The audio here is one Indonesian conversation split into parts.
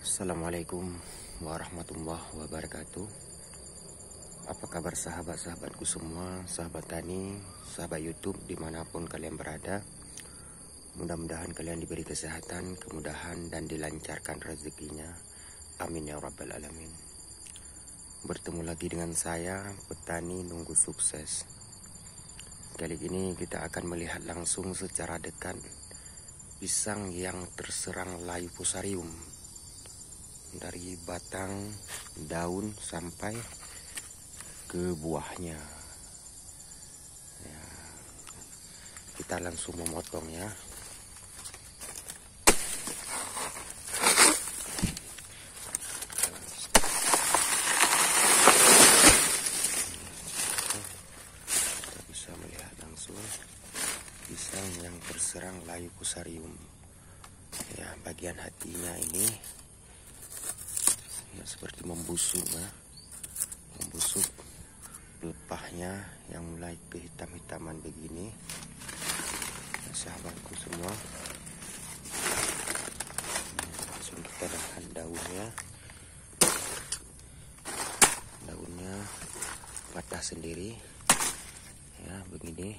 Assalamualaikum warahmatullahi wabarakatuh. Apa kabar sahabat-sahabatku semua, sahabat tani, sahabat YouTube dimanapun kalian berada. Mudah-mudahan kalian diberi kesehatan, kemudahan, dan dilancarkan rezekinya. Amin ya rabbal alamin. Bertemu lagi dengan saya, petani nunggu sukses. Kali ini kita akan melihat langsung secara dekat pisang yang terserang layu fusarium, dari batang, daun sampai ke buahnya. Ya, kita langsung memotong ya. Kita bisa melihat langsung pisang yang terserang layu fusarium. Ya, bagian hatinya ini ya seperti membusuk ya. Membusuk, pelepahnya yang mulai kehitam-hitaman begini ya, sahabatku semua. Langsung kita lihat daunnya. Daunnya patah sendiri ya, begini.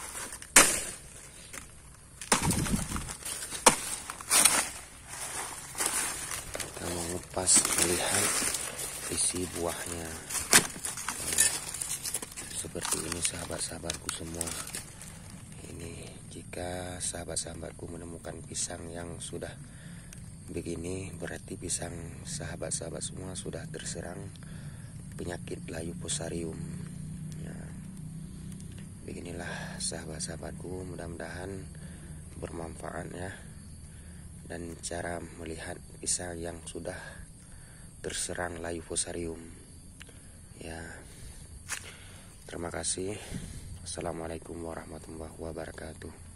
Pas melihat isi buahnya seperti ini sahabat-sahabatku semua. Ini jika sahabat-sahabatku menemukan pisang yang sudah begini, berarti pisang sahabat-sahabat semua sudah terserang penyakit layu fusarium ya. Beginilah sahabat-sahabatku, mudah-mudahan bermanfaat ya. Dan cara melihat pisang yang sudah terserang layu fusarium ya. Terima kasih. Assalamualaikum warahmatullahi wabarakatuh.